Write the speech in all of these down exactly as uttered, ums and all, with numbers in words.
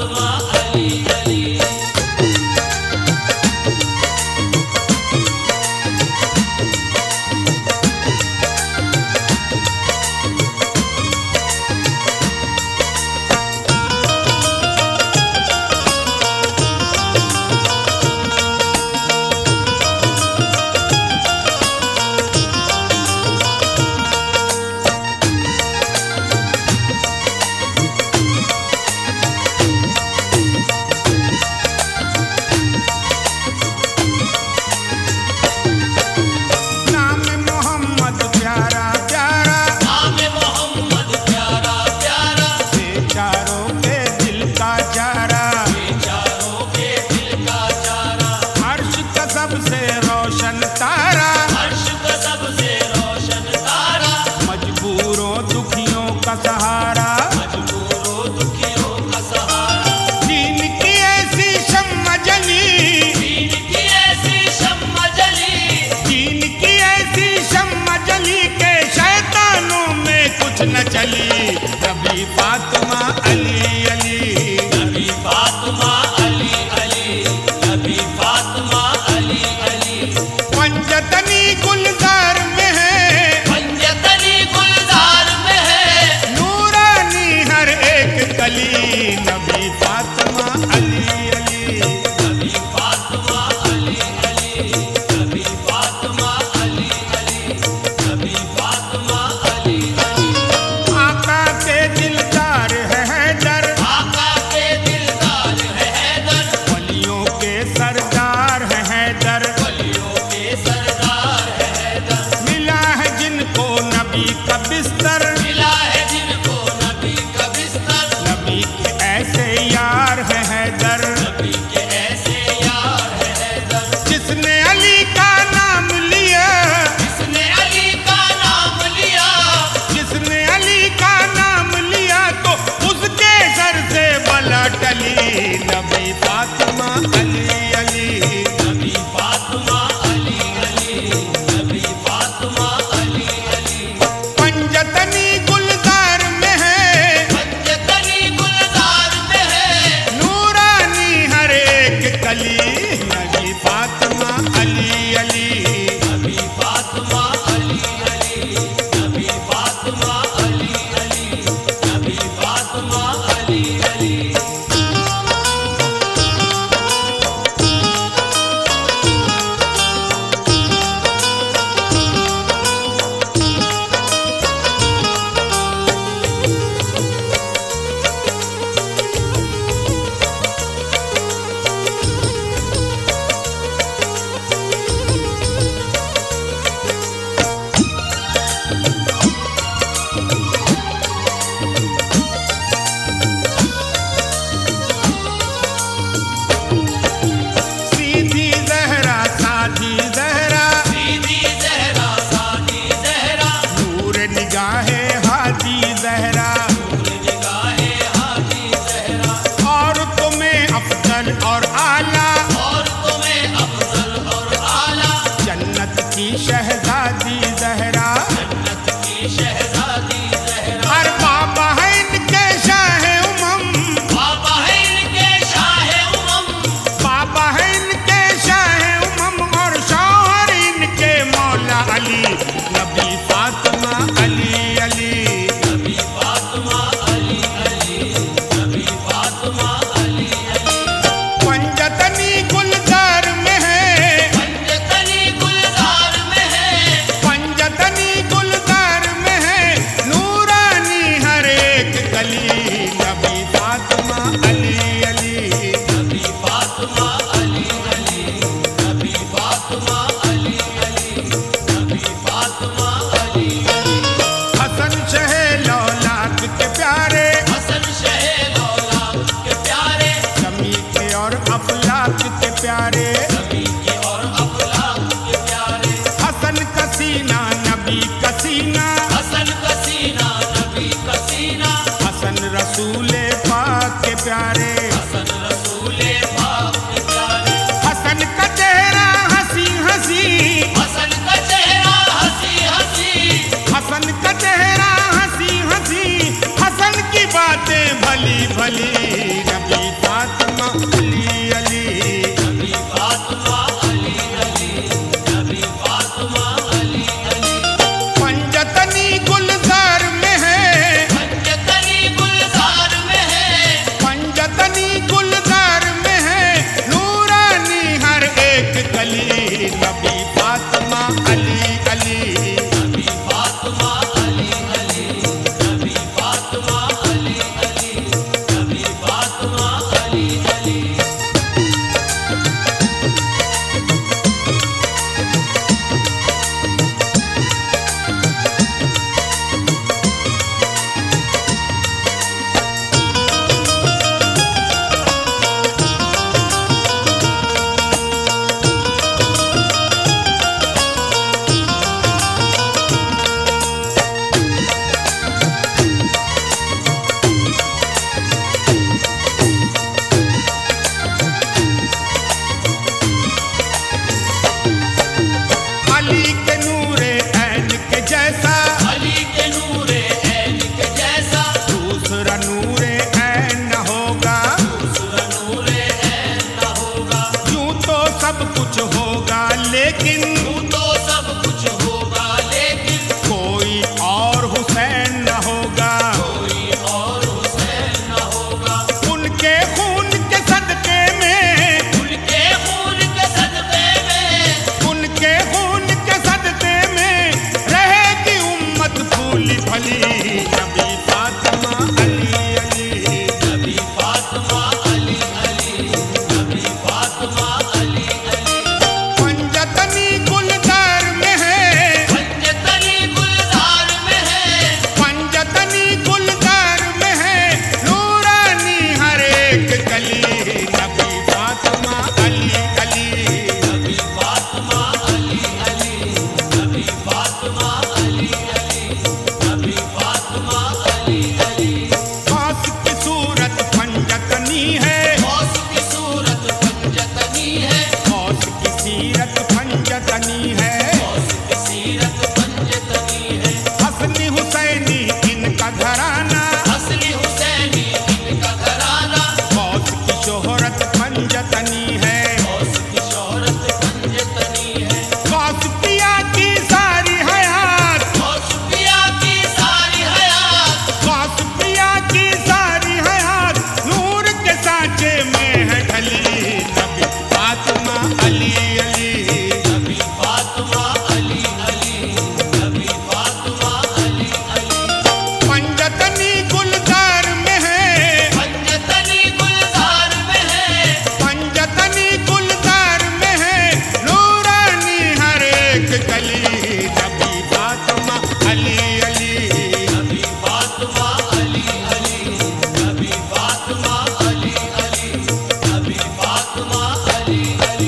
फातिमा अली अली। सहारा मजबूरों दुखियों का सहारा, दीन की ऐसी शम्मा जली, दीन की ऐसी शम्मा जली, दीन की ऐसी शम्मा जली के शैतानों में कुछ न चली। नबी फातिमा अली अली, नबी फातिमा अली अली, नबी फातिमा अली अली। पंजतनी गुलजार में है, पंजतनी गुलजार में है, नूरानी हर एक कली। नबी फातिमा अली अली, नबी फातिमा अली अली, नबी फातिमा अली अली, नबी फातिमा अली अली। आका के दिलदार है हैदर, आका के दिलदार है हैदर, वलियों के सरदार है हैदर। वलियों के सरदार है हैदर, मिला है जिनको नबी का बिस्तर, मिला है जिनको नबी का बिस्तर, नबी के ऐसे यार है हैदर। नबी के ऐसे यार है हैदर, जिसने अली का नाम लिया, जिसने अली का नाम लिया, जिसने अली का नाम लिया तो उसके सर से बला टली। नबी फातिमा अली अली, नबी फातिमा अली अली, नबी फातिमा अली अली। पंजतनी गुलजार में है, पंजतनी गुलजार में है, नूरानी हर एक कली। नबी फातिमा अली अली, नबी फातिमा अली अली, नबी फातिमा अली अली, नबी फातिमा अली अली। सीधी जहरा साधी जहरा, सीधी ज़हरा सादी ज़हरा, नूर निगाहे हादी जहरा। नूर निगाहे हादी ज़हरा, और तुम्हें अफजल और आला, और तुम्हें अफजल और आला, जन्नत की शहजादी जहरा। जन्नत की शहजादी ज़हरा। हर बाबा है इनके शाह उमम, बाबा है इनके शाह उमम, बाबा है इनके शाह उमम और शौहर इनके मौला अली। नबी फातिमा अली अली, नबी फातिमा अली अली, नबी फातिमा अली अली। गली, नबी फातिमा अली अली। नबी फातिमा अली अली, नबी फातिमा अली अली, नबी फातिमा अली अली। अली के नूरे ऐन के जैसा, अली के नूरे ऐन के जैसा, दूसरा नूरे ऐन न होगा, दूसरा नूरे ऐन न होगा। यूं तो सब कुछ होगा लेकिन यूं तो सब कुछ होगा लेकिन कोई और हुसैन न होगा। कोई और हुसैन न होगा। उनके खून के सदके में, उनके खून के सदक़े में, उनके खून के सदके में रहेगी उम्मत फूली फली, नबी फातिमा अली अली। नबी फातिमा अली अली, नबी फातिमा अली अली। पंजतनी गुलजार में है, पंजतनी गुलजार में है, पंजतनी गुलजार में है नूरानी हर एक गली, नबी फातिमा अली अली। नबी फातिमा अली अली, नबी फातिमा अली अली, नबी फातिमा अली अली। खास की सूरत पंजतनी है, गौस की सूरत पंजतनी है, खास की सीरत पंजतनी है, गौस की सीरत पंजतनी है। हसनी हुसैनी इनका घराना, असली हुसैनी इनका घराना, गौस की शोहरत पंजतनी है, गौस की शोहरत पंजतनी है। गौस पिया की सारी हयात, गौस पिया की सारी हयात, गौस पिया की सारी हयात नूर के सांचे में है ढली, नबी फातिमा अली अली। नबी फातिमा अली अली, नबी फातिमा अली अली। पंजतनी गुलजार में है, पंजतनी गुलजार में है, पंजतनी गुलजार में है नूरानी हर एक गली, नबी फातिमा अली अली। नबी फातिमा अली अली, नबी फातिमा अली अली, नबी फातिमा अली अली।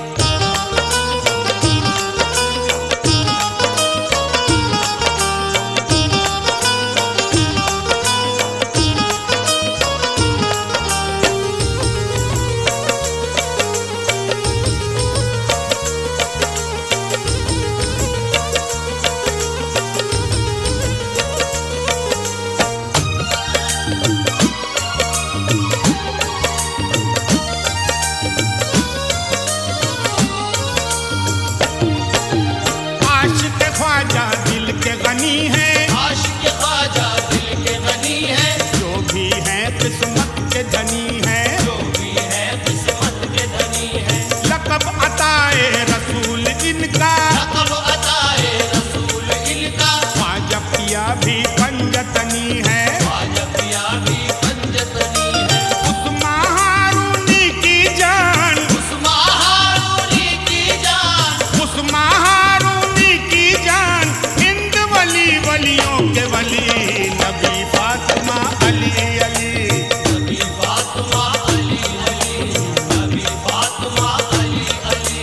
आशिक ख्वाजा दिल के गनी है, आशिक ख्वाजा दिल के गनी है, जो भी है किस्मत के धनी है, जो भी है किस्मत के धनी है। लक़ब अताए रसूल इनका, लक़ब अताए रसूल इनका, ख्वाजा पिया भी पंजतनी है, ख्वाजा पिया भी पंजतनी है। उस्मा हारूनी की जान, उस्मा हारूनी की जान, उस्मा हारूनी की जान, हिंद वली वलियों के वली, नबी फातिमा अली अली। नबी फातिमा अली अली, नबी फातिमा अली अली।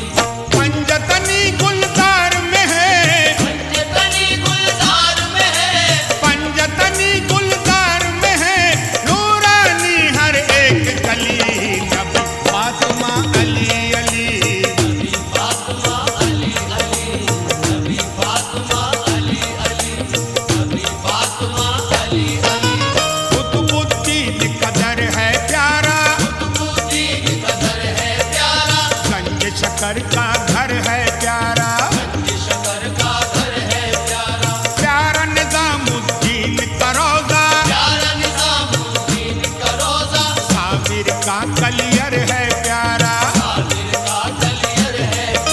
पंजतनी गुलजार में है, पंजतनी गुलजार में है, पंजतनी गुलजार में है नूरानी हर एक गली, नबी फातिमा अली अली। नबी फातिमा अली अली, नबी फातिमा अली अली, नबी फातिमा अली अली। कुतुबुद्दीन कदर है प्यारा, कुतुबुद्दीन कदर है प्यारा, गंज शकर का घर है प्यारा, गंज शकर का घर है प्यारा, प्यारा निजामुद्दीन का रोजा, प्यारा निजामुद्दीन का रोजा, साबिर का कलियर है प्यारा, साबिर का कलियर है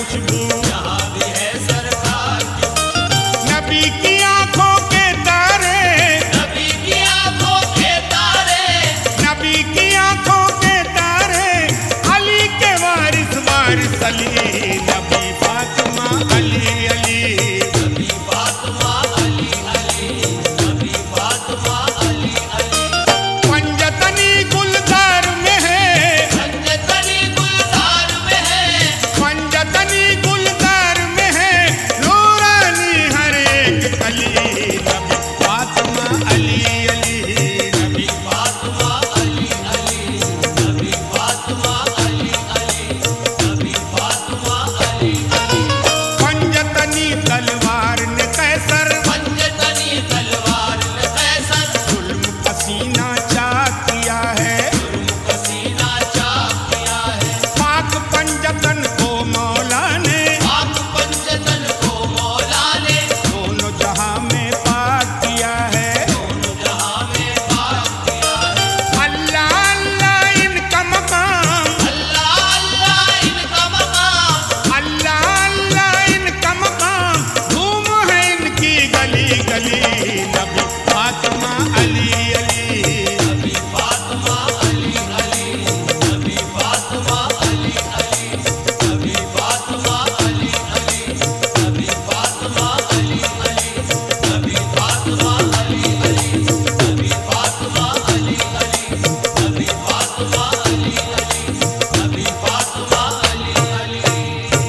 खुशबू, जहाँ भी है सरकार की खुशबू। नबी की आंखों के तारे, नबी की आंखों के तारे, नबी की आंखों के तारे, अली के वारिस वारिस अली, नबी फातिमा अली अली, नबी फातिमा अली अली, नबी फातिमा अली अली। पंजतनी गुलजार में है, पंजतनी गुलजार में है, पंजतनी गुलजार में है, नूरानी हर एक कली, नबी फातिमा अली अली, नबी फातिमा अली अली, नबी फातिमा अली अली, नबी फातिमा अली अली। पंजतनी तलवार ने कैसर, पंजतनी तलवार ने कैसर, जुल्म पसीना चाक किया है, जुल्म पसीना चाक किया है। पाक पंजतन को मौला ने, पाक पंजतन को मौला ने, दोनों जहां में पाक किया है। दोनों जहां में पाक किया है। अल्लाह अल्लाह इनका मकाम, अल्लाह अल्लाह इनका मकाम, अल्लाह अल्लाह इनका मकाम, धूम है इनकी गली गली, नबी फातिमा अली अली, नबी फातिमा अली अली, नबी फातिमा अली अली, नबी फातिमा अली अली, नबी फातिमा अली अली, नबी फातिमा अली अली, नबी फातिमा अली अली, नबी फातिमा अली अली, नबी फातिमा अली अली।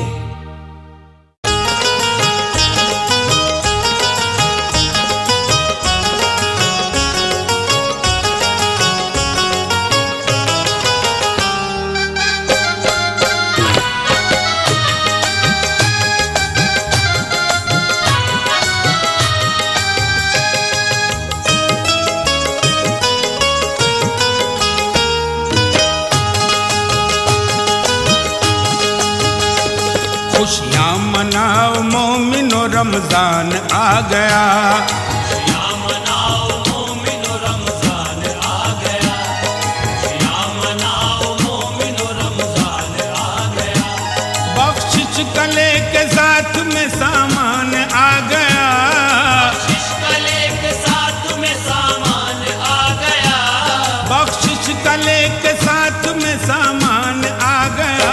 खुशियाँ मनाओ मोमिनो रमजान आ गया, खुशियाँ मनाओ मोमिनो रमजान आ गया, खुशियाँ मनाओ मोमिनो रमजान आ गया। बख्शिश कले के साथ में सामान आ गया, बख्शिश कले के साथ में सामान आ गया, बख्शिश कले के साथ में सामान आ गया।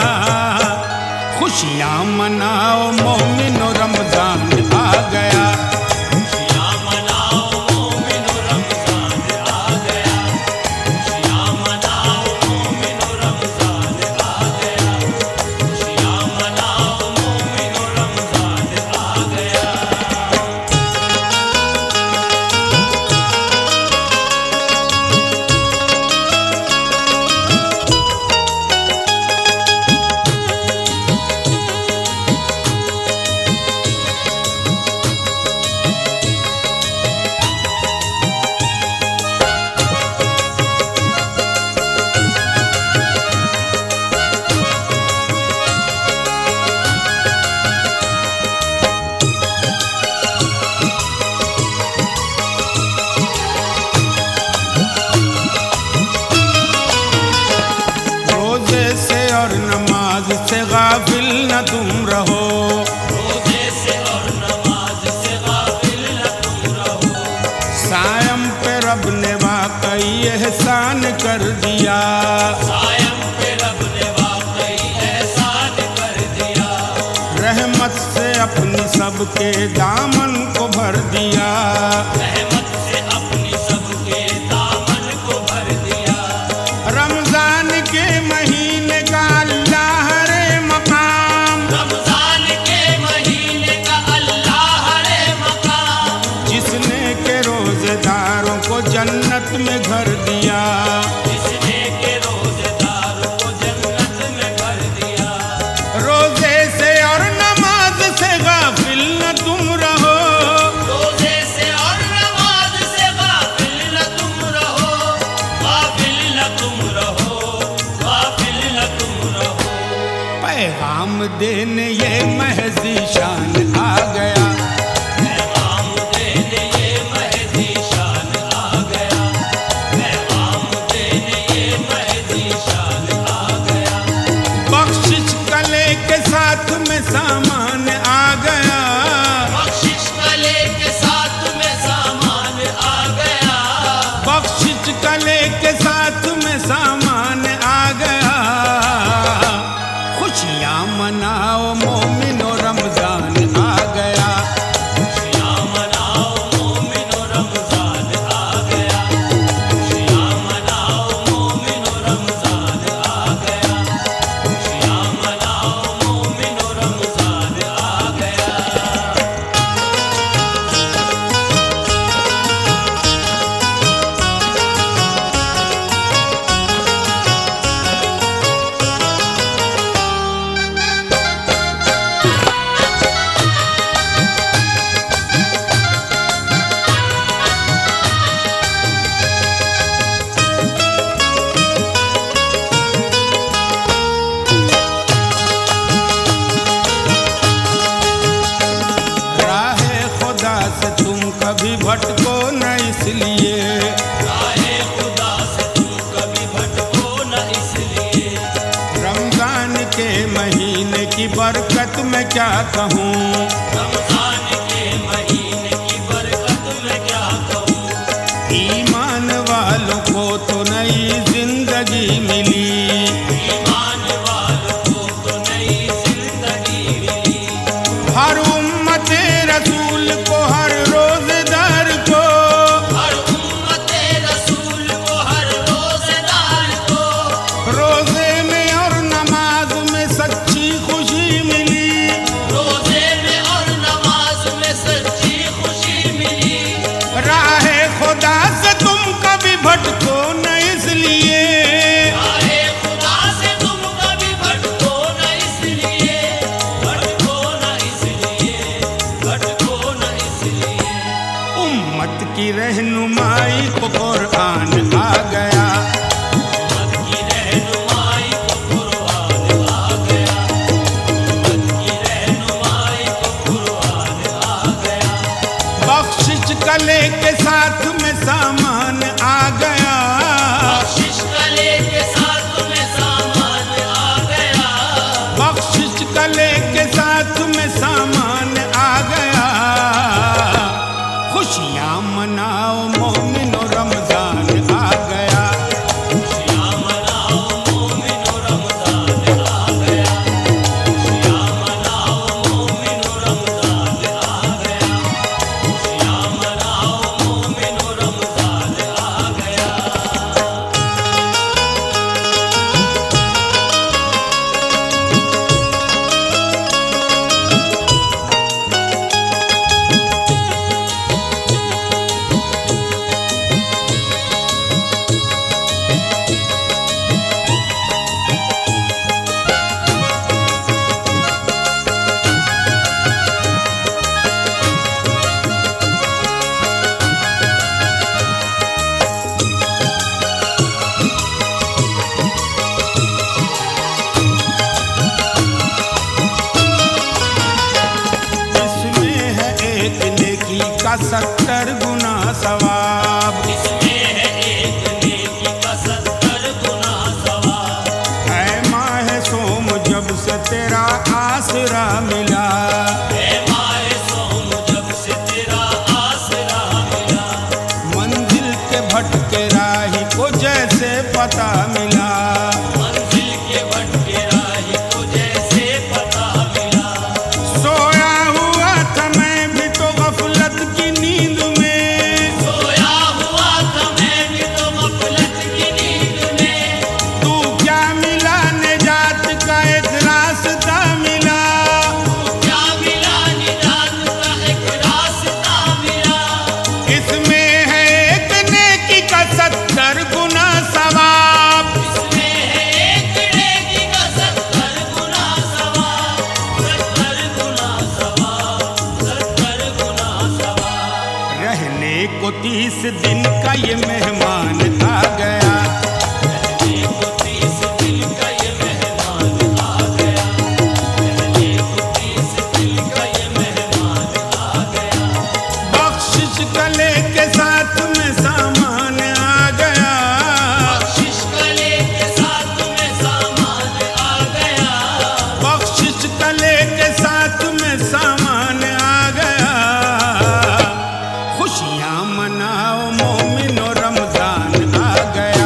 खुशियाँ मनाओ मोमिनो रमजान आ गया, खुशियाँ मनाओ मोमिनो रमजान आ गया, खुशियाँ मनाओ मोमिनो रमजान आ गया, खुशियाँ मनाओ मोमिनो रमजान आ गया। रोजे से और नमाज से गाफिल न तुम रहो, रोजे से और नमाज से गाफिल न तुम रहो, सायम पे रब ने वाकई एहसान कर दिया, सायम पे रब ने वाकई एहसान कर दिया, रहमत से अपनी सबके दामन को भर दिया, रहमत से अपनी सबके दामन को भर दिया। रमजान के महीने का अल्लाह रे मकाम, रमजान के महीने का अल्लाह रे मकाम, जिसने के रोजेदारों को जन्नत में घर दिया, जिसने के रोजेदार को जन्नत में भर दिया। रोजे से और नमाज से गाफिल न तुम रहो, रोजे से और नमाज से गाफिल न तुम रहो, गाफिल न तुम रहो, गाफिल न तुम रहो। पैगाम देने ये महज़ी शान आ गया, पैगाम देने ये महदी शान आ गया, पैगाम देने ये महदी शान आ गया। बख्शिश कले के साथ मनाओ मोमिनो रमजान आ गया। खुशियाँ मनाओ मोमिनो रमजान आ गया। खुशियाँ मनाओ मोमिनो रमजान आ गया। खुशियाँ मनाओ मोमिनो रमजान आ गया। राहे खुदा से तुम कभी भटको न इसलिए, राहे खुदा से तुम कभी भटको न इसलिए। रमजान के महीने की बरकत मैं क्या कहूँ, रमजान के महीने की बरकत में क्या कहूँ। ईमान वालों को तो नई जिंदगी मिली, ईमान वालों को तो नई जिंदगी मिली। हर उम्मते रसूल को, हर रोजेदार को, हर उम्मते रसूल को, हर रोजेदार को, रोजे में और नमाज में सच्ची खुशी मिली। रोजे में और नमाज में सच्ची खुशी मिली। राहे खुदा से तुम कभी भटको न इसलिए, राहे खुदा से तुम कभी भटको न इसलिए, भटको न इसलिए, भटको न इसलिए। उम्मत की रहनुमाई को कुरान आ गया। उम्मत की रहनुमाई को कुरआन आ गया। उम्मत की रहनुमाई को कुरआन आ गया। बख्शिश कले के साथ में सामान आ गया। बख्शिश कले के साथ में सामान आ गया। बख्शिश कले के साथ में सामान आ गया। खुशियाँ मनाओ मोमिनो रमजान आ गया। खुशियाँ मनाओ मोमिनो रमजान आ गया। खुशियाँ मनाओ मोमिनो रमजान आ गया। खुशियाँ मनाओ मोमिनो रमजान आ गया। इसमें है एक नेकी का सत्तर गुना सवाब। इसमें है एक नेकी का सत्तर गुना सवाब। ऐ माह सोम जब से तेरा आसरा मिला, ऐ माहे सोम जब से तेरा आसरा मिला। मंजिल के भटके राही को जैसे पता मिला। मंजिल के भटके राही को जैसे पता मिला। सोया हुआ था मैं भी तो गफलत की नींद में, सोया हुआ था मैं भी तो गफलत की नींद में। तू क्या मिला निजात का एक रास्ता मिला। तू क्या मिला निजात का एक रास्ता मिला। इसमें है एक नेकी का सत्तर गुना सवाब। इसमें है एक नेकी का सत्तर गुना सवाब। सत्तर गुना सवाब। सत्तर गुना सवाब। रहने को तीस दिन का ये मेहमान आ गया। रहने को तीस दिन का ये मेहमान आ गया। रहने को तीस दिन का ये मेहमान आ गया। बख्शिश कले के साथ में सामान आ गया। बख्शिश कले के साथ में सामान आ गया। बख्शिश कले के साथ में सामान आ गया। खुशियाँ मनाओ मोमिनो रमजान आ गया।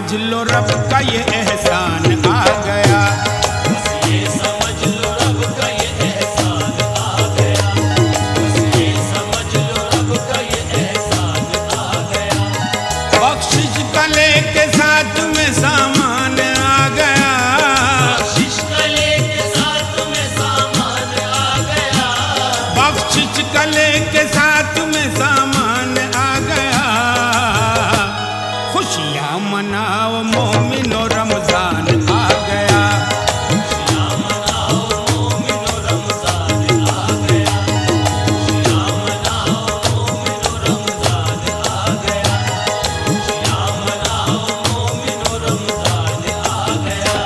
समझ लो रब का ये एहसान आ गया। बस ये समझ लो रब का ये एहसान आ गया। बस ये समझ लो रब का ये एहसान आ गया। बख्शिश कले के साथ में सामान आ गया। बख्शिश कले के साथ में सामान आ गया। बख्शिश कले के साथ में सामान आ गया। खुशियाँ मनाओ मोमिनो रमजान आ गया। खुशियाँ मनाओ मोमिनो रमजान आ गया। खुशियाँ मनाओ मोमिनो रमजान आ गया। खुशियाँ मनाओ मोमिनो रमजान आ गया।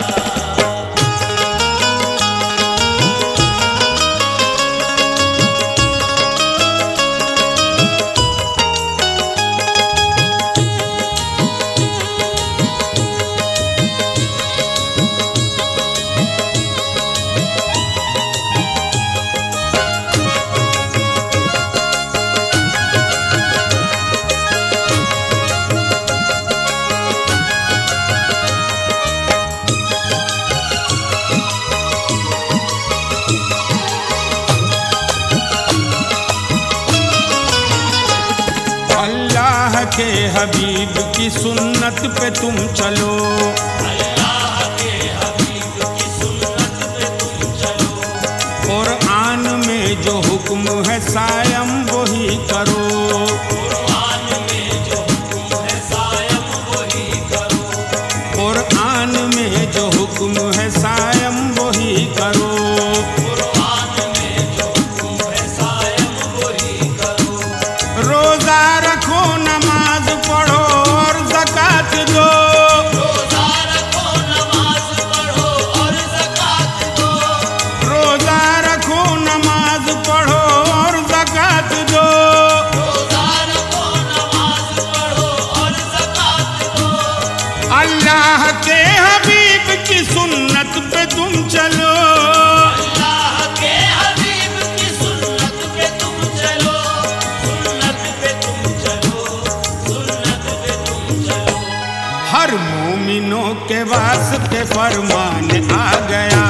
अल्लाह के हबीब की सुन्नत पे तुम चलो। अल्लाह के हबीब की सुन्नत पे तुम चलो। कुरान में जो हुक्म है सायम वही करो। कुरान में जो हुक्म है सायम वही करो। कुरान में जो हुक्म है सायम वही करो। कुरान में जो हुक्म है सायम वही करो। रोजा रखो नमाज पढ़ो और ज़कात दो। रोजा रखो नमाज पढ़ो और ज़कात दो। रोजा रखो नमाज पढ़ो और ज़कात दो। रोजा रखो नमाज पढ़ो और ज़कात दो। अल्लाह के हबीब की सुन्नत पे तुम चलो। अल्लाह के हबीब की सुन्नत पे तुम चलो। सुन्नत पे तुम चलो। सुन्नत पे तुम चलो। हर मोमिनों के वास्ते फरमान आ गया।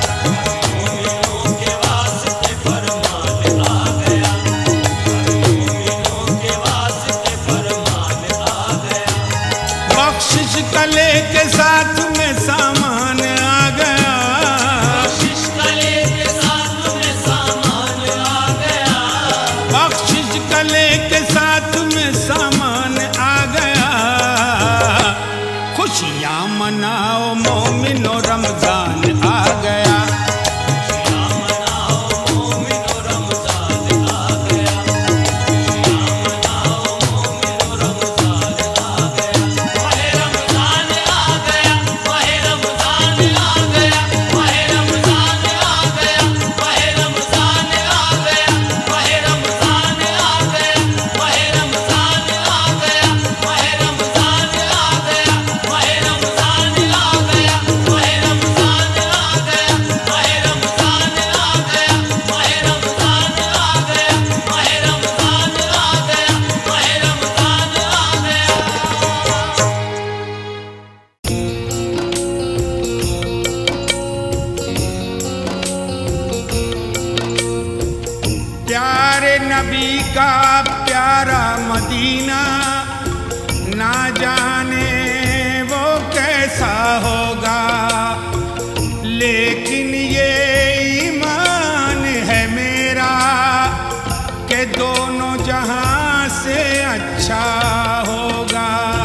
मोमिनों के वास्ते फरमान आ गया। मोमिनों के वास्ते फरमान आ गया। बख्शिश कले के साथ में सामान आ गया। बख्शिश कले के साथ में सामान आ गया। बख्शिश कले के साथ में सामान आ गया। खुशियाँ मनाओ मोमिनो रमजान आ गया। खुशियाँ मनाओ मोमिनो रमजान आ गया। खुशियाँ मनाओ मोमिनो रमजान आ गया। माहे रमजान आ गया। माहे रमजान आ गया। माहे रमजान आ गया। माहे रमजान आ गया। माहे रमजान आ गया। माहे रमजान आ गया। माहे रमजान आ गया। माहे रमजान आ गया। माहे रमजान आ गया। माहे रमजान आ गया। माहे रमजान आ गया। माहे रमजान आ गया। माहे रमजान आ गया। प्यारे नबी का प्यारा मदीना, ना जाने वो कैसा होगा, लेकिन ये ईमान है मेरा कि दोनों जहां से अच्छा होगा।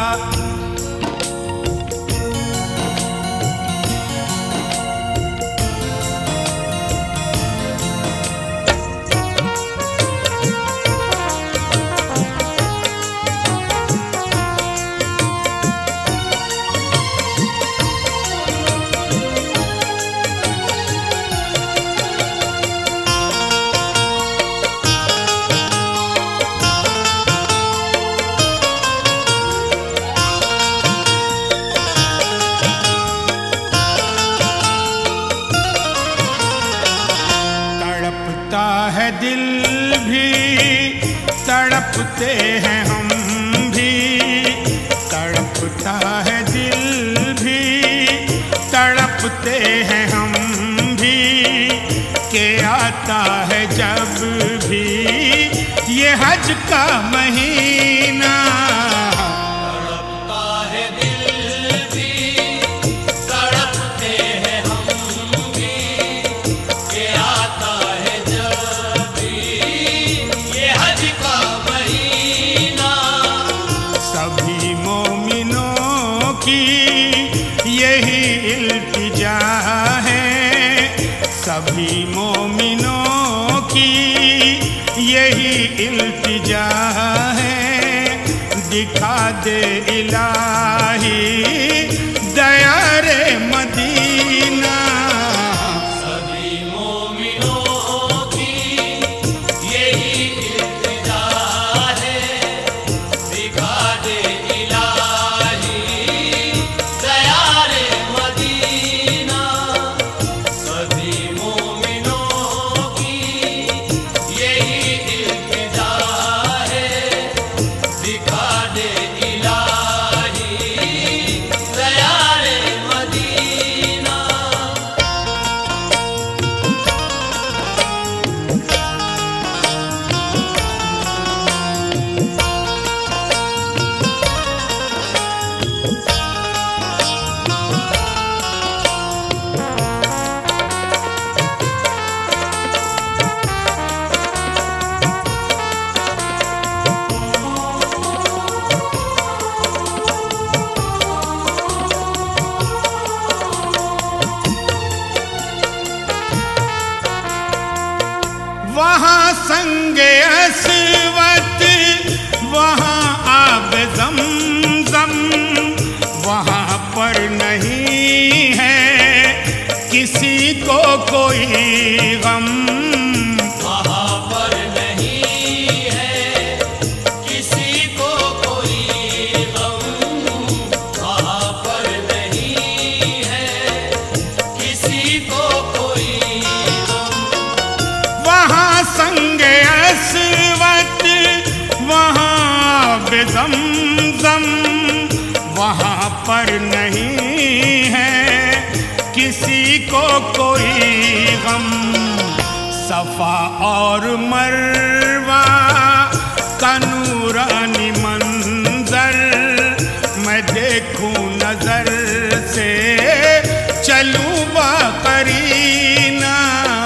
है दिल भी, तड़पते हैं हम भी, तड़पता है दिल आता है जब भी ये हज का महीना। तड़पता है दिल भी, तड़पते हैं हम भी, ये आता है जब भी ये हज का महीना। सभी मोमिनों की यही इल्तिजा है, सभी मोमिनों की यही इल्तिजा है। दिखा दे इलाही दया रे मदीना। सभी मोमिनों की यही इल्तिजा है, दिखा दे इलाही दया रे मदीना। सभी मोमिनों की यही इल्तिजा है, दिखा दे इलाही दया रे मदीना। वहाँ संगे अस्वत, वहाँ आब ज़मज़म, वहाँ पर नहीं है किसी को कोई गम। वहाँ पर नहीं है किसी को कोई गम, वहाँ पर नहीं है किसी को कोई गम। वहाँ संगे अस्वत, वहाँ बेज़मज़म, वहाँ पर नहीं है किसी को कोई गम। सफा और मरवा का नूरानी मंजर मैं देखूं नजर से, चलूं बाकरीना।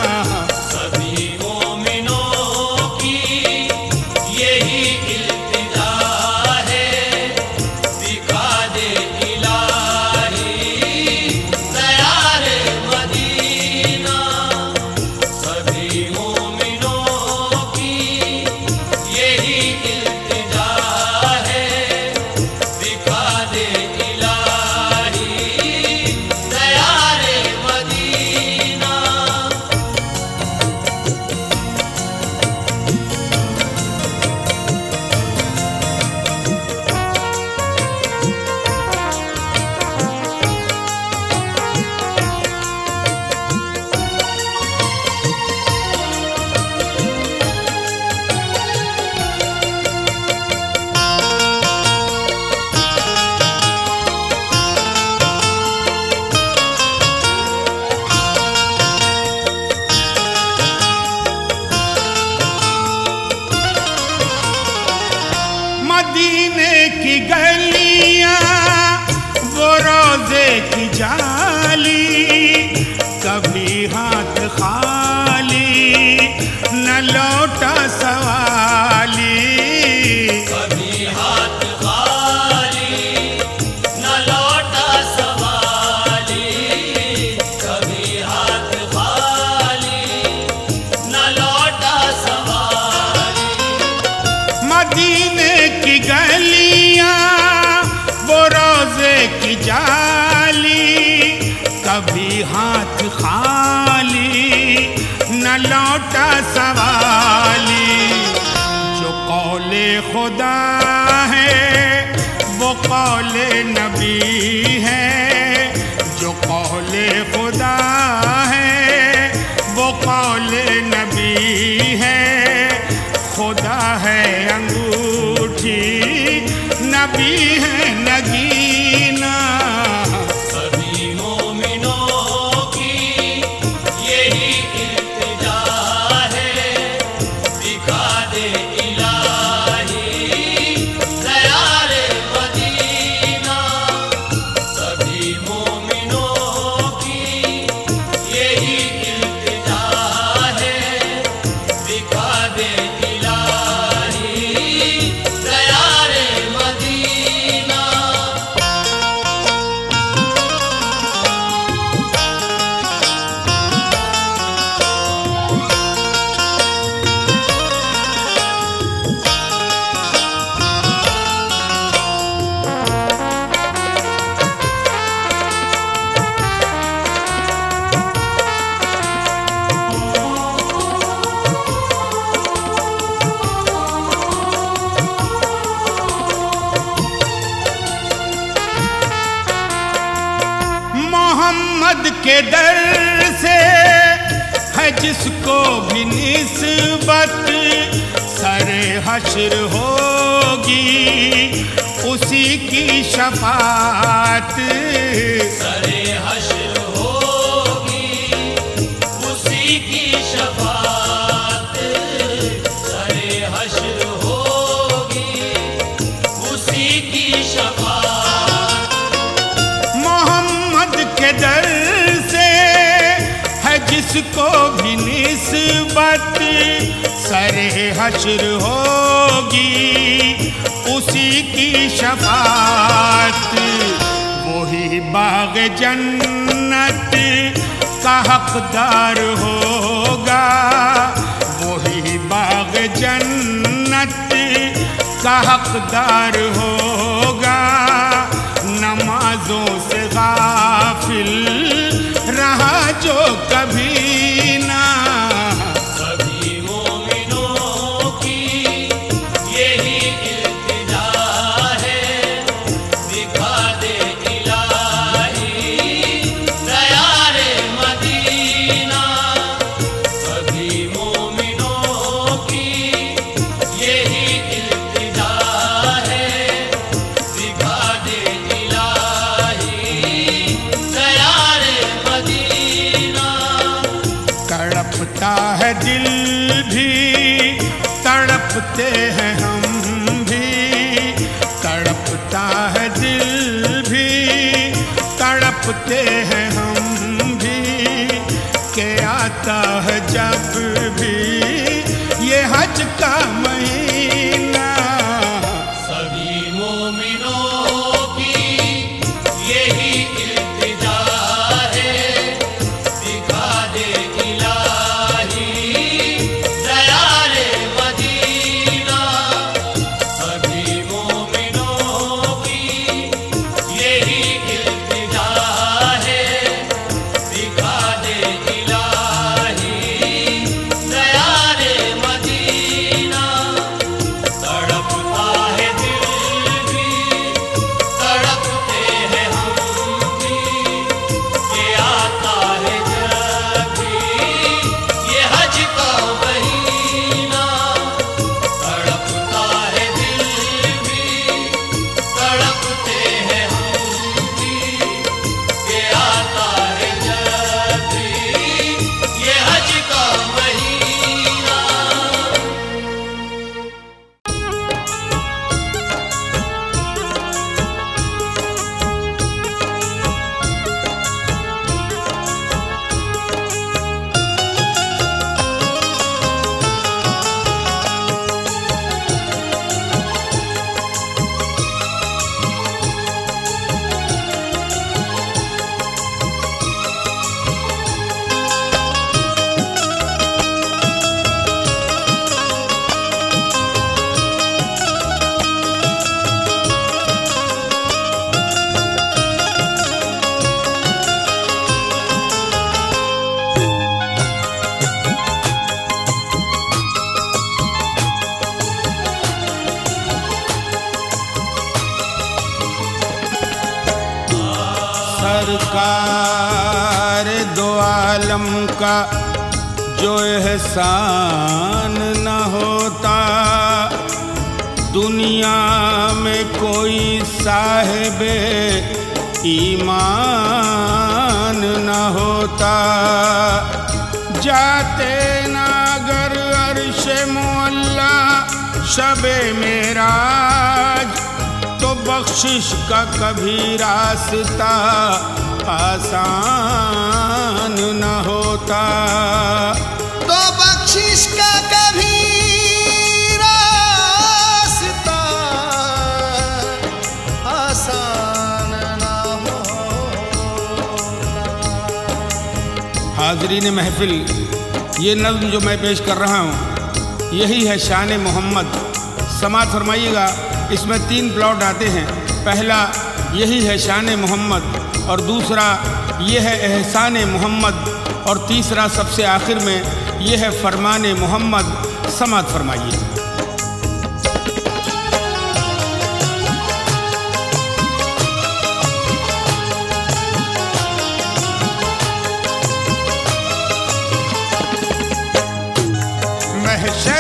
सभी मोमिनों की यही इल्तिजा है, दिखा दे इलाही दया रे मदीना। सभी मोमिनों की यही इल्तिजा है, दिखा दे इलाही दया रे मदीना। मदीने की गलियां वो रोजे की जाली, कभी हाथ खाली न लौटा सवाली। कभी हाथ खाली न लौटा सवाली, कभी हाथ खाली न लौटा सवाली। मदीने की गलियां वो रोजे की जाली, कभी हाथ खाली न लौटा सवाली। जो कौले खुदा है वो कौले नबी है, जो कौले खुदा है वो कौले नबी है। खुदा है अंगूठी, नबी है नगीना। सभी मोमिनों की यही इल्तिजा मोहम्मद के दर से है जिसको भी निस्बत सरे हश्र होगी उसी की शफाअत। सरे हश्र होगी उसी की शफाअत। सरे हश्र होगी उसी की शफाअत। मोहम्मद के दर से है जिसको भी निस्बत सरे हश्र होगी उसी की शफाअत। वही बाग जन्नत का हकदार होगा। वही बाग जन्नत का हकदार होगा। नमाजों से गाफिल रहा जो कभी ना। सभी मोमिनों की यही इल्तिजा है, दिखा दे इलाही दयारे मदीना। सभी मोमिनों की यही इल्तिजा है, दिखा दे इलाही दयारे मदीना। तड़पता है दिल भी तड़पते हैं हम भी। तड़पता है दिल भी तड़पते हैं हम भी। के आता है जब भी ये हज का महीना। सभी मोमिनों की यही इल्तिजा है, दिखा दे इलाही दयारे मदीना। सभी मोमिनों की यही इल्तिजा है, दिखा दे इलाही दयारे मदीना। तड़पता है दिल भी तड़पते हैं हम भी। ये आता है जब भी ये हज का महीना। तड़पता है दिल भी तड़पते हैं हम भी। ये आता है जब भी ये हज का महीना। सरकार दो आलम का जो एहसान न होता। दुनिया में कोई साहिबे ईमान न होता। जाते नागर अर्शे मुअल्ला शबे मेराज तो बख्शिश का कभी रास्ता आसान न होता। तो बख्शिश का कभी रास्ता आसान ना होता। हाज़रीन महफिल, ये नज़्म जो मैं पेश कर रहा हूँ यही है शान मोहम्मद। समाअत फरमाइएगा। इसमें तीन प्लॉट आते हैं। पहला यही है शान मोहम्मद, और दूसरा ये है एहसान मोहम्मद, और तीसरा सबसे आखिर में ये है फरमान मोहम्मद। समाअत फरमाइए।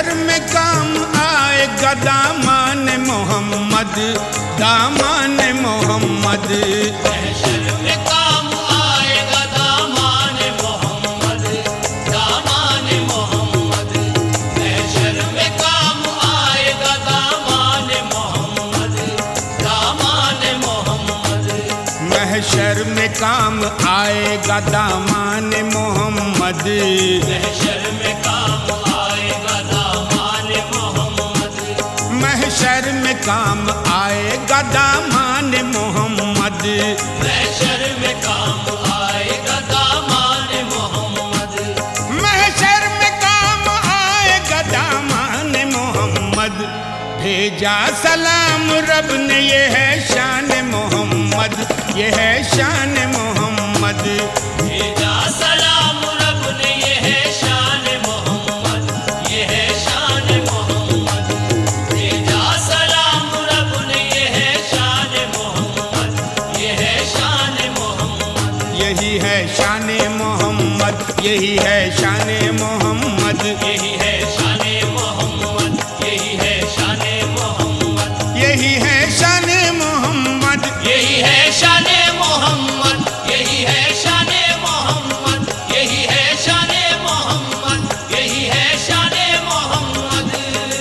महशर में काम आएगा दामान मोहम्मद, दामान मोहम्मद। महशर में काम आएगा दामान मोहम्मद, दामान मोहम्मद। महशर में काम आएगा दामान मोहम्मद, दामान मोहम्मद। महशर में काम आएगा दामान मोहम्मद। महशर में काम आएगा दामान मोहम्मद। महशर में काम आएगा दामान मोहम्मद। महशर में काम आएगा दामान मोहम्मद। महशर में काम आएगा दामान मोहम्मद। भेजा सलाम रब ने, ये है शान मोहम्मद, ये है शान मोहम्मद। भेजा सलाम रब ने, ये है शान मोहम्मद, ये है शान मोहम्मद। भेजा सलाम रब ने, ये है शान मोहम्मद, ये है शान मोहम्मद। यही है शान मोहम्मद, यही है शान मोहम्मद। यही है शान मोहम्मद, यही है शान मोहम्मद। यही है शान मोहम्मद, यही है शान मोहम्मद, यही है शान मोहम्मद। यही है शान मोहम्मद, यही है शान मोहम्मद।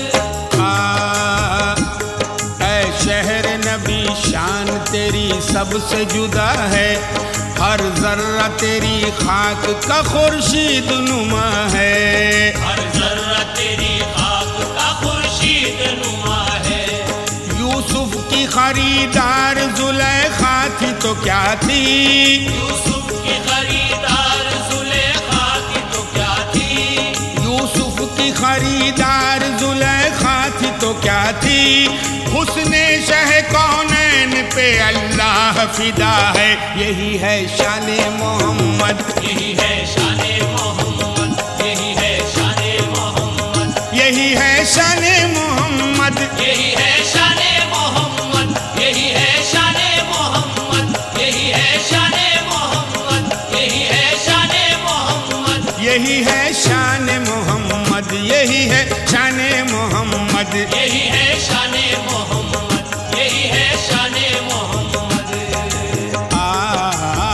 आ, ऐ शहर नबी शान तेरी सबसे जुदा है। हर जर्रा तेरी खाक का खुर्शीद नुमा है। हर जर्रा तेरी खाक का खुर्शीद नुमा है। यूसुफ की खरीदार जुलेखा थी तो क्या थी, यूसुफ की खरीदार जुलेखा की तो क्या थी। यूसुफ की खरीदार जुलेखा थी तो क्या थी। हुस्ने शह कौनैन पे अल्लाह फिदा है। यही है शान मोहम्मद, यही है शान मोहम्मद, यही है शान मोहम्मद। यही है शान मोहम्मद। यही है शान मोहम्मद, यही है शान मोहम्मद। यही है शान मोहम्मद, यही है शान मोहम्मद। यही है शान मोहम्मद, यही है शान मोहम्मद। यही है शान मोहम्मद, यही है शान मोहम्मद। आ,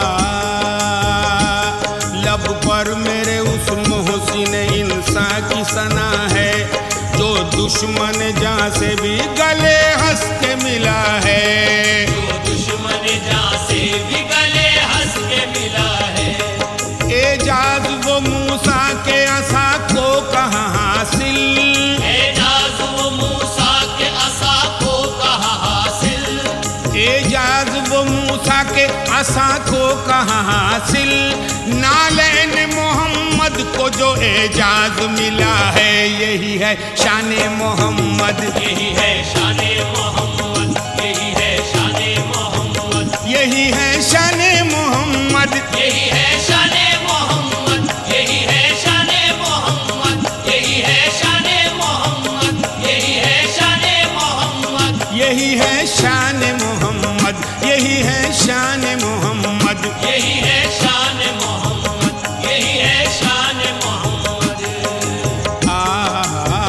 लब पर मेरे उस मोहसिन इंसान की सना है, जो दुश्मन जहाँ से भी गले हंस के मिला है। जो दुश्मन जहाँ से भी गले हंस के मिला है। एजाज वो मूसा के असा को कहाँ हासिल, एजाज वो मूसा के असा को कहाँ हासिल। एजाज वो मूसा के असा को कहाँ हासिल। नालैन मोहम्मद को जो एजाज मिला है। यही है शान मोहम्मद, यही है शान मोहम्मद, यही है शान मोहम्मद। यही है शान मोहम्मद। यही है शान मोहम्मद, यही है शान मोहम्मद। यही है शान मोहम्मद, यही है शान मोहम्मद। यही है शान मोहम्मद, यही है शान मोहम्मद। यही है शान मोहम्मद, यही है शान मोहम्मद। आ,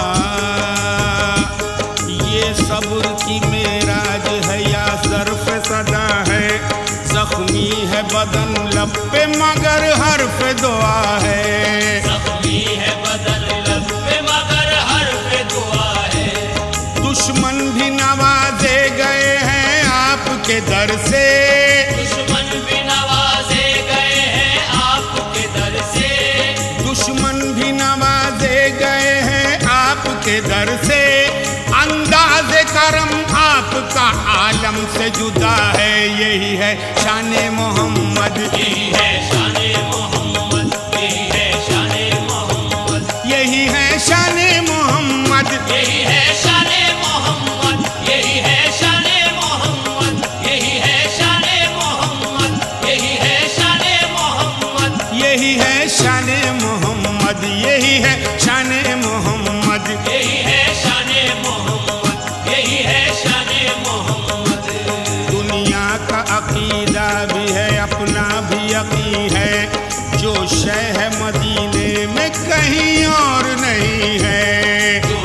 ये सब्र की मेराज है या ज़र्फ़ सदा है। जख्मी है बदन लब पे मगर हर्फ दुआ है। जख्मी है बदन लब पे मगर हर्फ दुआ है। दुश्मन भी नवाजे गए हैं आपके दर से। दुश्मन भी नवाजे गए हैं आपके दर से। दुश्मन भी नवाजे गए हैं आपके दर से। अंदाज़े करम आपका आलम से जुदा है। यही है शान मोहम्मद, यही है शान मोहम्मद, यही है शान मोहम्मद। यही है शान मोहम्मद। यही है शान मोहम्मद, यही है शान मोहम्मद। यही है शान मोहम्मद, यही है शान मोहम्मद। यही है शान मोहम्मद, यही है शान मोहम्मद। यही है शान मोहम्मद, यही है शान मोहम्मद। दुनिया का अकीदा भी है, अपना भी यकीन है। जो शह है मदीने में कहीं और नहीं है। जो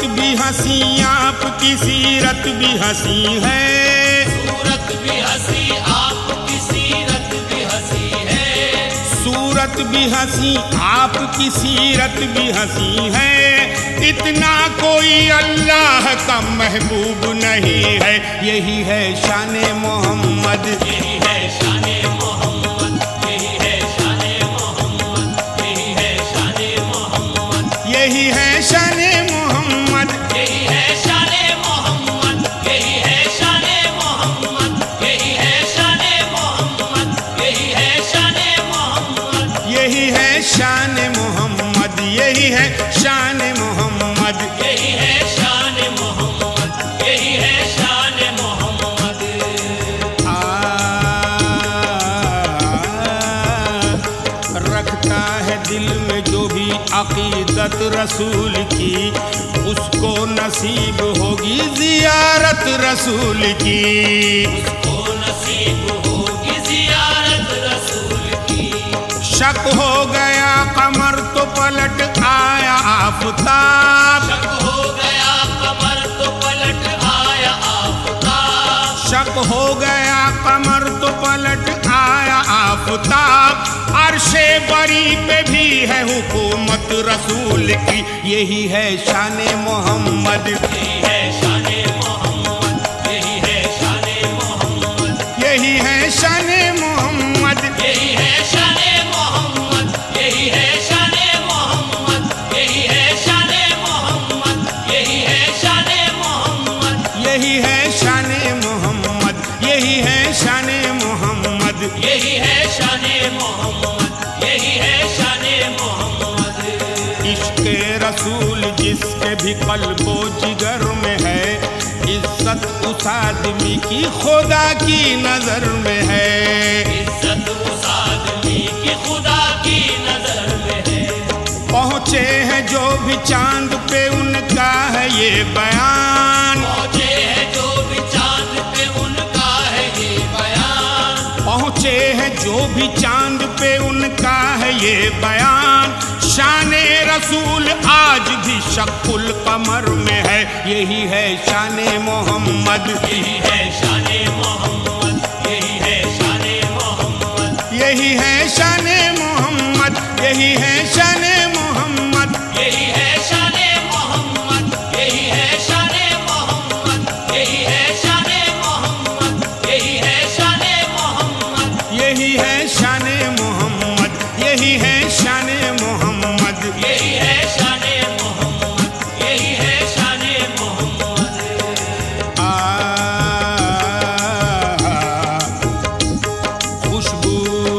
भी हंसी आपकी सीरत भी हंसी है, सूरत भी हंसी आपकी सीरत भी हंसी है, सूरत भी हंसी आपकी सीरत भी हंसी है। इतना कोई अल्लाह का महबूब नहीं है, यही है शाने मोहम्मद, यही है शाने मोहम्मद, यही है शाने मोहम्मद, यही है शाने मोहम्मद, यही है शाने मोहम्मद, यही है शाने मोहम्मद, यही है शाने मोहम्मद, यही है शाने मोहम्मद, यही है शाने मोहम्मद, यही है शान मोहम्मद, यही है शान मोहम्मद। यही है शान मोहम्मद, यही है शान मोहम्मद। आ, रखता है दिल में जो भी अकीदत रसूल की, उसको नसीब होगी जियारत रसूल की, उसको नसीब होगी जियारत रसूल की। शक हो गया कमर तो पलट आया आफताब, शक हो गया कमर तो पलट आया आफताब, शक हो गया कमर तो पलट आया आफताब। अर्शे बरी पे भी है हुकूमत रसूल की, यही है शाने मोहम्मद, यही है शाने मोहम्मद, यही है शाने मोहम्मद, यही है शाने मोहम्मद, यही है शाने मोहम्मद, यही है शाने मोहम्मद, यही है शाने मोहम्मद, यही है शाने मोहम्मद, यही है शाने मोहम्मद, यही है शाने मोहम्मद। यही है शाने मोहम्मद, यही है शाने मोहम्मद। इश्क़े रसूल जिसके भी क़ल्बो जिगर में है, इज्जत उस आदमी की खुदा की नजर में है, इज्जत उस आदमी की खुदा की नजर में है। पहुँचे हैं जो भी चांद पे उनका है ये बयान, पहुंचे हैं जो भी चांद पे उनका है ये बयान, पहुँचे हैं जो भी चांद पे उनका है ये बयान। शाने रसूल आज भी शक्कुल कमर में है, यही है शाने मोहम्मद, यही है शाने मोहम्मद, यही है शाने मोहम्मद, यही है शाने मोहम्मद, यही है शाने मोहम्मद, यही है शाने मोहम्मद, यही है शाने मोहम्मद, यही है शाने मोहम्मद, यही है शाने मोहम्मद, यही है शाने मोहम्मद, यही है शाने मोहम्मद। यही है शाने मोहम्मद, यही है शाने मोहम्मद। आ, खुशबू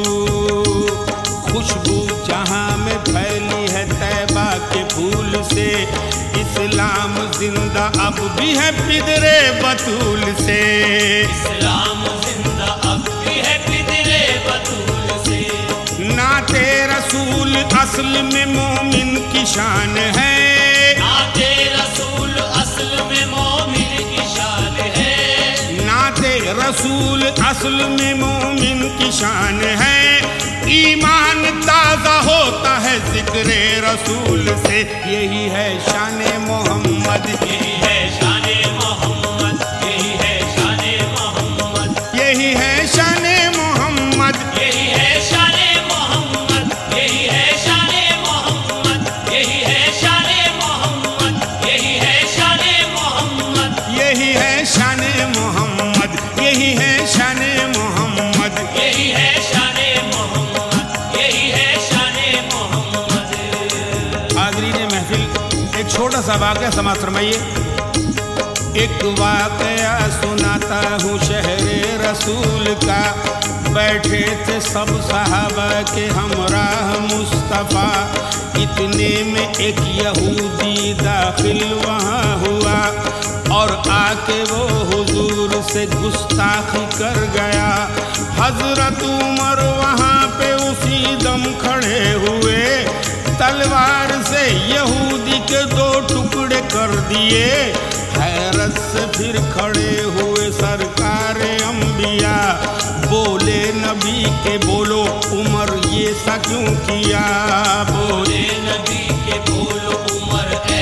खुशबू जहाँ में फैली है तैबा के फूल से, इस्लाम जिंदा अब भी है पिदरे बतूल से, इस्लाम जिंदा अब भी है पिदरे बतूल से। नाते रसूल असल में मोमिन की शान है, नाते रसूल असल में मोमिन की शान है, नाते रसूल असल में मोमिन की शान है। ईमान ताज़ा होता है जिक्रे रसूल से, यही है शाने मोहम्मद, यही है शाने मोहम्मद, यही है शाने मोहम्मद, यही है शाने मोहम्मद, यही है शाने मोहम्मद, यही है शाने मोहम्मद, यही है शाने मोहम्मद, यही है शाने मोहम्मद, यही है शाने मोहम्मद, यही है शाने मोहम्मद। यही है शाने मोहम्मद, यही है शाने मोहम्मद। हाज़रीन महफिल, एक छोटा सा वाक़या समाअत फरमाइए। एक वाक़या सुनाता हूँ शहरे रसूल का, बैठे थे सब सहाबा के हमराह मुस्तफ़ा, इतने में एक यहूदी दाखिल वहाँ हुआ, और आके वो हुजूर से गुस्ताखी कर गया। हजरत उमर वहाँ पे उसी दम खड़े हुए, तलवार से यहूदी के दो टुकड़े कर दिए। हैरत से फिर खड़े हुए सरकार अंबिया, बोले नबी के बोलो उमर ये सा क्यों किया, बोले बोले नबी के बोलो उमर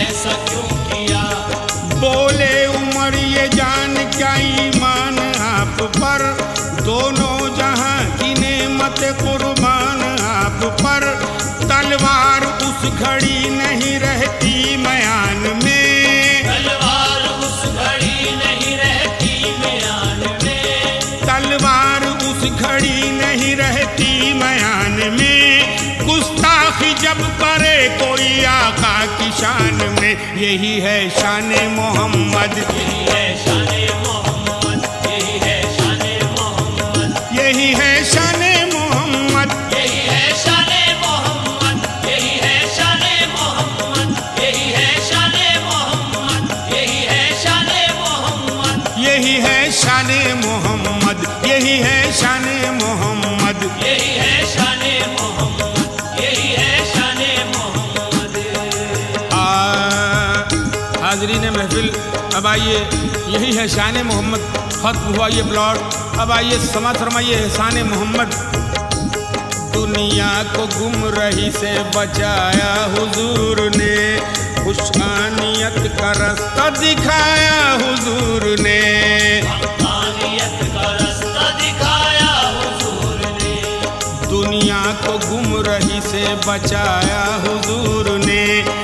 ऐसा क्यों किया? बोले उमर ये जान क्या ईमान आप पर, दोनों जहां की नेमत कुर्बान आप पर। तलवार उस घड़ी नहीं रहती मयान में, तलवार उस घड़ी नहीं रहती म्यान में, तलवार उस घड़ी नहीं रहती मयान में। गुस्ताखी जब करे कोई आका की शान में, यही है शान मोहम्मद, यही है शान मोहम्मद, यही है शान मोहम्मद, यही है शान मोहम्मद, यही है शान मोहम्मद, यही है शान मोहम्मद, यही है शान मोहम्मद, यही है शान मोहम्मद, यही है शान मोहम्मद, यही है शान मोहम्मद। यही है शान मोहम्मद, यही है शान मोहम्मद। आ हाजरीन महफिल, अब आइए, यही है शान मोहम्मद, खत्म हुआ ये प्लॉट। अब आइए समाअत फरमाइए एहसान मोहम्मद। दुनिया को गुमराही से बचाया हुजूर ने, खुशहानियत का रास्ता दिखाया हुजूर ने, हक़ानियत का रास्ता दिखाया हुजूर ने, दुनिया को गुमराही से बचाया हुजूर ने,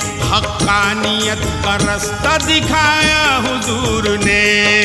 हक़ानियत का रास्ता दिखाया हुजूर ने।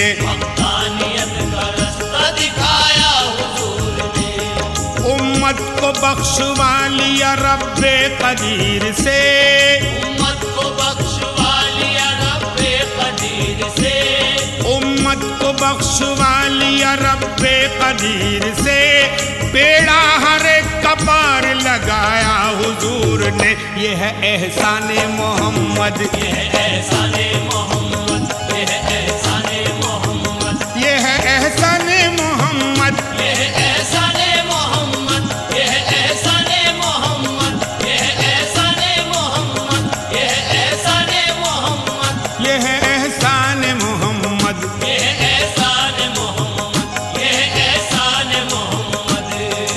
हक़ानियत का रास्ता दिखाया हुजूर ने, उम्मत को बख्शवा लिया रब्बे कदीर से, उम्मत को बख्शवा लिया रब्बे कदीर से, उम्मत को बख्शवा लिया रब्बे कदीर से। बेड़ा हर एक कपार लगाया हुजूर ने, ये है एहसान मोहम्मद, ये है एहसान मोहम्मद, ये है एहसान मोहम्मद, ये है एहसान मोहम्मद, ये है एहसान मोहम्मद, ये है एहसान मोहम्मद, ये है एहसान मोहम्मद, ये है एहसान मोहम्मद, ये है एहसान मोहम्मद। ये है एहसान मोहम्मद, ये है एहसान मोहम्मद।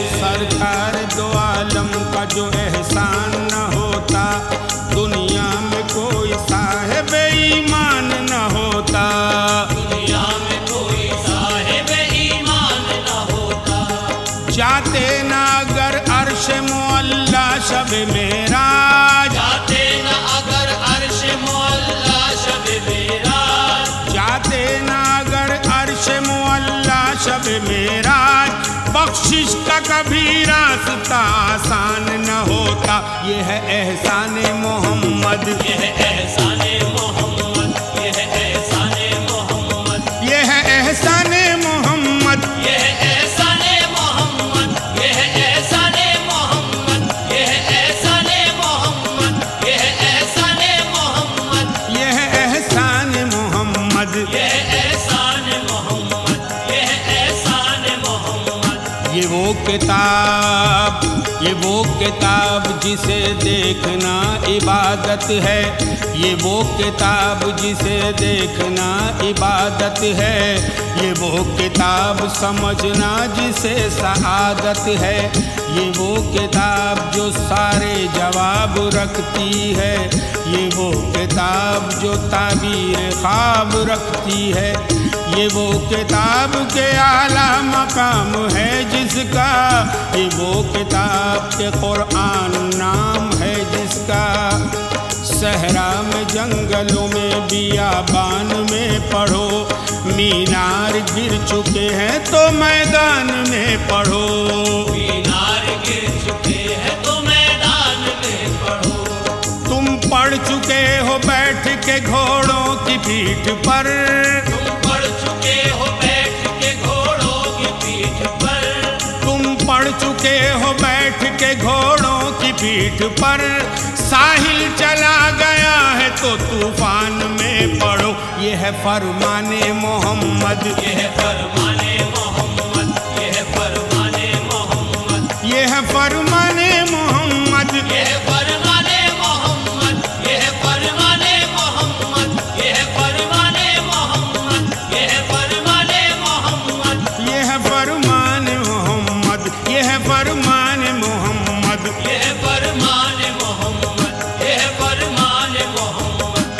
सरकार दो आलम का जो एहसान न होता, दुनिया में कोई साहिब ईमान न होता, दुनिया में कोई साहिब ईमान न होता। जाते ना अगर अर्श मुअल्ला शब मेराज, जाते न अगर अर्श मौला शब मेराज, जाते ना अगर अर्श मुअल्ला शब मेराज। बख्शिश का कभी रास्ता आसान न होता, ये है एहसान मोहम्मद, ये है एहसान मोहम्मद, ये है एहसान मोहम्मद, ये है एहसान मोहम्मद, ये है एहसान मोहम्मद, ये है एहसान मोहम्मद, ये है एहसान मोहम्मद, ये है एहसान मोहम्मद, ये है एहसान मोहम्मद। ये है एहसान मोहम्मद, ये है एहसान मोहम्मद। ये वो किताब, ये वो किताब जिसे देखना इबादत है, ये वो किताब जिसे देखना इबादत है, ये वो किताब समझना जिसे सआदत है, ये वो किताब जो सारे जवाब रखती है, ये वो किताब जो ताबीर ख्वाब रखती है, ये वो किताब के आला मकाम है जिसका, ये वो किताब के कुरान नाम है जिसका। सहरा में जंगलों में बियाबान में पढ़ो, मीनार गिर चुके हैं तो मैदान में पढ़ो, मीनार गिर चुके हैं तो मैदान में पढ़ो। तुम पढ़ चुके हो बैठ के घोड़ों की पीठ पर, तुम पढ़ चुके हो बैठ के घोड़ों की पीठ पर, तुम पढ़ चुके हो बैठ के घोड़ों की पीठ पर। साहिल चला गया है तो तूफान में पढ़ो, ये है फरमाने मोहम्मद, ये है फरमाने मोहम्मद, ये है फरमाने मोहम्मद, ये है फरमाने मोहम्मद, ये है फरमाने मोहम्मद, ये है फरमाने मोहम्मद, ये है फरमाने मोहम्मद, ये है फरमाने मोहम्मद, ये है फरमाने मोहम्मद, ये है फरमाने मोहम्मद। ये है फरमाने मोहम्मद, ये है फरमाने मोहम्मद।